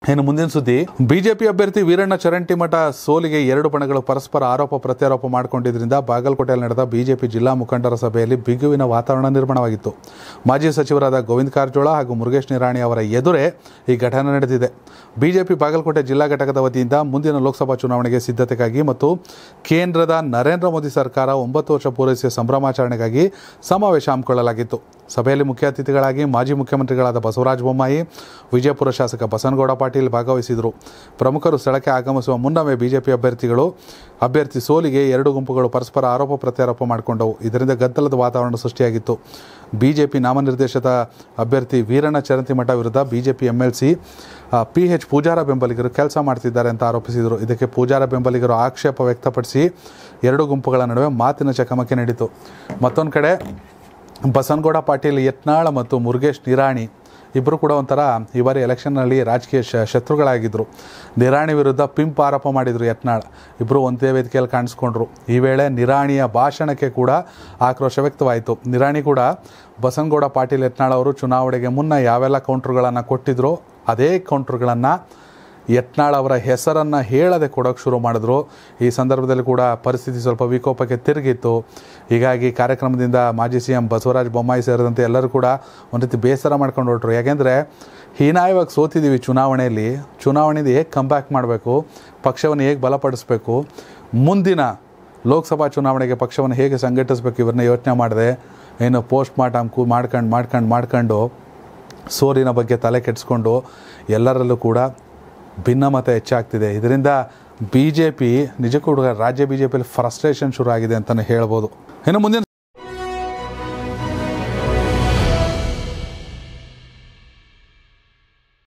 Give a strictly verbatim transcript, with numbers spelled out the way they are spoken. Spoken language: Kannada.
ಇನ್ನು ಮುಂದಿನ ಸುದ್ದಿ, ಬಿಜೆಪಿ ಅಭ್ಯರ್ಥಿ ವೀರಣ್ಣ ಚರಂತಿಮಠ ಸೋಲಿಗೆ ಎರಡು ಬಣಗಳು ಪರಸ್ಪರ ಆರೋಪ ಪ್ರತ್ಯಾರೋಪ ಮಾಡಿಕೊಂಡಿದ್ದರಿಂದ ಬಾಗಲಕೋಟೆಯಲ್ಲಿ ನಡೆದ ಬಿಜೆಪಿ ಜಿಲ್ಲಾ ಮುಖಂಡರ ಸಭೆಯಲ್ಲಿ ಬಿಗುವಿನ ವಾತಾವರಣ ನಿರ್ಮಾಣವಾಗಿತ್ತು. ಮಾಜಿ ಸಚಿವರಾದ ಗೋವಿಂದ ಕಾರಜೋಳ ಹಾಗೂ ಮುರುಗೇಶ್ ನಿರಾಣಿ ಅವರ ಎದುರೇ ಈ ಘಟನೆ ನಡೆದಿದೆ. ಬಿಜೆಪಿ ಬಾಗಲಕೋಟೆ ಜಿಲ್ಲಾ ಘಟಕದ ವತಿಯಿಂದ ಮುಂದಿನ ಲೋಕಸಭಾ ಚುನಾವಣೆಗೆ ಸಿದ್ಧತೆಗಾಗಿ ಮತ್ತು ಕೇಂದ್ರದ ನರೇಂದ್ರ ಮೋದಿ ಸರ್ಕಾರ ಒಂಬತ್ತು ವರ್ಷ ಪೂರೈಸಿದ ಸಂಭ್ರಮಾಚರಣೆಗಾಗಿ ಸಮಾವೇಶ ಹಮ್ಮಿಕೊಳ್ಳಲಾಗಿತ್ತು. ಸಭೆಯಲ್ಲಿ ಮುಖ್ಯ ಅತಿಥಿಗಳಾಗಿ ಮಾಜಿ ಮುಖ್ಯಮಂತ್ರಿಗಳಾದ ಬಸವರಾಜ ಬೊಮ್ಮಾಯಿ, ವಿಜಯಪುರ ಶಾಸಕ ಬಸನಗೌಡ ಪಾಟೀಲ್ ಭಾಗವಹಿಸಿದರು. ಪ್ರಮುಖರು ಸ್ಥಳಕ್ಕೆ ಆಗಮಿಸುವ ಮುನ್ನವೇ ಬಿಜೆಪಿ ಅಭ್ಯರ್ಥಿಗಳು ಅಭ್ಯರ್ಥಿ ಸೋಲಿಗೆ ಎರಡು ಗುಂಪುಗಳು ಪರಸ್ಪರ ಆರೋಪ ಪ್ರತ್ಯಾರೋಪ ಮಾಡಿಕೊಂಡವು. ಇದರಿಂದ ಗದ್ದಲದ ವಾತಾವರಣ ಸೃಷ್ಟಿಯಾಗಿತ್ತು. ಬಿಜೆಪಿ ನಾಮನಿರ್ದೇಶಿತ ಅಭ್ಯರ್ಥಿ ವೀರಣ್ಣ ಚರಂತಿಮಠ ವಿರುದ್ಧ BJP MLC P H Pujar ಬೆಂಬಲಿಗರು ಕೆಲಸ ಮಾಡ್ತಿದ್ದಾರೆ ಅಂತ ಆರೋಪಿಸಿದರು. ಇದಕ್ಕೆ ಪೂಜಾರ ಬೆಂಬಲಿಗರು ಆಕ್ಷೇಪ ವ್ಯಕ್ತಪಡಿಸಿ ಎರಡು ಗುಂಪುಗಳ ನಡುವೆ ಮಾತಿನ ಚಕಮಕಿ ನಡೆಯಿತು. ಮತ್ತೊಂದು ಕಡೆ ಬಸನಗೌಡ ಪಾಟೀಲ್ ಯತ್ನಾಳ್ ಮತ್ತು ಮುರುಗೇಶ್ ನಿರಾಣಿ ಇಬ್ಬರು ಕೂಡ ಒಂಥರ ಈ ಬಾರಿ ಎಲೆಕ್ಷನ್ನಲ್ಲಿ ರಾಜಕೀಯ ಶ ಶತ್ರುಗಳಾಗಿದ್ದರು. ನಿರಾಣಿ ವಿರುದ್ಧ ಪಿಂಪ್ ಆರೋಪ ಮಾಡಿದರು ಯತ್ನಾಳ್. ಇಬ್ಬರು ಒಂದೇ ವೇದಿಕೆಯಲ್ಲಿ ಕಾಣಿಸ್ಕೊಂಡ್ರು. ಈ ವೇಳೆ ನಿರಾಣಿಯ ಭಾಷಣಕ್ಕೆ ಕೂಡ ಆಕ್ರೋಶ ವ್ಯಕ್ತವಾಯಿತು. ನಿರಾಣಿ ಕೂಡ ಬಸನಗೌಡ ಪಾಟೀಲ್ ಯತ್ನಾಳ್ ಅವರು ಚುನಾವಣೆಗೆ ಮುನ್ನ ಯಾವೆಲ್ಲ ಕೌಂಟ್ರುಗಳನ್ನು ಕೊಟ್ಟಿದ್ರು ಅದೇ ಕೌಂಟ್ರುಗಳನ್ನು ಯತ್ನಾಳ್ ಅವರ ಹೆಸರನ್ನು ಹೇಳದೆ ಕೊಡೋಕ್ಕೆ ಶುರು ಮಾಡಿದ್ರು. ಈ ಸಂದರ್ಭದಲ್ಲಿ ಕೂಡ ಪರಿಸ್ಥಿತಿ ಸ್ವಲ್ಪ ವಿಕೋಪಕ್ಕೆ ತಿರುಗಿತ್ತು. ಹೀಗಾಗಿ ಕಾರ್ಯಕ್ರಮದಿಂದ ಮಾಜಿ ಸಿ ಎಂ ಬಸವರಾಜ ಬೊಮ್ಮಾಯಿ ಸೇರಿದಂತೆ ಎಲ್ಲರೂ ಕೂಡ ಒಂದು ರೀತಿ ಬೇಸರ ಮಾಡ್ಕೊಂಡು ಹೊರಟರು. ಯಾಕೆಂದರೆ ಹೀನಾಯವಾಗಿ ಸೋತಿದ್ದೀವಿ ಚುನಾವಣೆಯಲ್ಲಿ, ಚುನಾವಣೆಯಿಂದ ಹೇಗೆ ಕಂಬ್ಯಾಕ್ ಮಾಡಬೇಕು, ಪಕ್ಷವನ್ನು ಹೇಗೆ ಬಲಪಡಿಸಬೇಕು, ಮುಂದಿನ ಲೋಕಸಭಾ ಚುನಾವಣೆಗೆ ಪಕ್ಷವನ್ನು ಹೇಗೆ ಸಂಘಟಿಸಬೇಕು ಇವರನ್ನ ಯೋಚನೆ ಮಾಡಿದೆ. ಏನು ಪೋಸ್ಟ್ ಮಾರ್ಟಮ್ ಕೂ ಮಾಡ್ಕೊಂಡು ಮಾಡ್ಕೊಂಡು ಮಾಡ್ಕೊಂಡು ಸೋಲಿನ ಬಗ್ಗೆ ತಲೆ ಕೆಡಿಸ್ಕೊಂಡು ಎಲ್ಲರಲ್ಲೂ ಕೂಡ ಭಿನ್ನಮತ ಹೆಚ್ಚಾಗ್ತಿದೆ. ಇದರಿಂದ ಬಿ ಜೆ ಪಿ ನಿಜಕ್ಕೂ ರಾಜ್ಯ ಬಿ ಜೆ ಪಿಯಲ್ಲಿ ಫ್ರಸ್ಟ್ರೇಷನ್ ಶುರು ಆಗಿದೆ ಅಂತಲೇ ಹೇಳ್ಬೋದು. ಇನ್ನು ಮುಂದಿನ